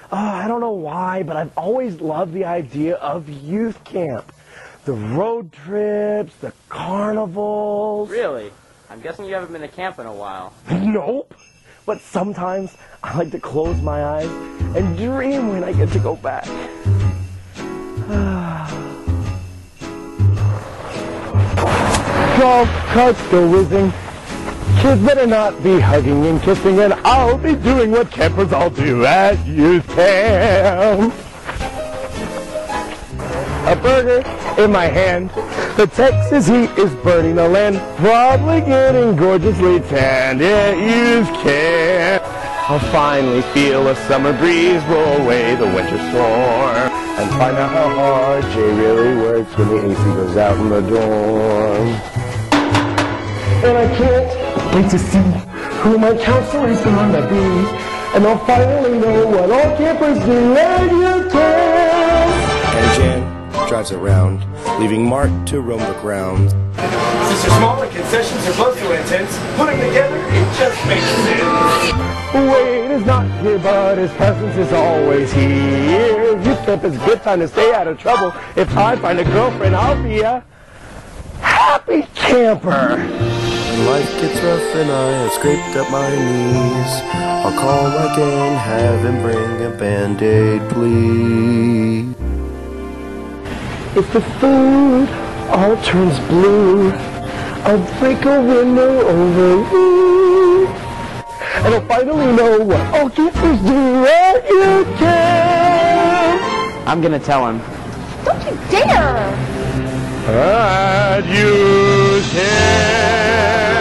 I don't know why, but I've always loved the idea of youth camp. The road trips, the carnivals. Really? I'm guessing you haven't been to camp in a while. Nope. But sometimes I like to close my eyes and dream when I get to go back. Golf carts go whizzing. Kids better not be hugging and kissing, and I'll be doing what campers all do at youth camp. A burger in my hand. The Texas heat is burning the land. Probably getting gorgeously tanned at youth camp. I'll finally feel a summer breeze roll away the winter storm, and find out how hard Jay really works when the AC goes out in the dorm. And I can't wait to see who my counselor is gonna be, and I'll finally know what all campers do at youth camp. And Jan drives around, leaving Mark to roam the grounds. Since they're small and concessions are both so intense, put them together, it just makes sense. Wade is not here, but his presence is always here. Youth camp is a good time to stay out of trouble. If I find a girlfriend, I'll be a happy camper. When life gets rough and I have scraped up my knees, I'll call Mike and have him bring a Band-Aid, please. If the food all turns blue, I'll break a window over you, and I'll finally know what all campers do at youth camp. I'm gonna tell him. Don't you dare! At youth camp.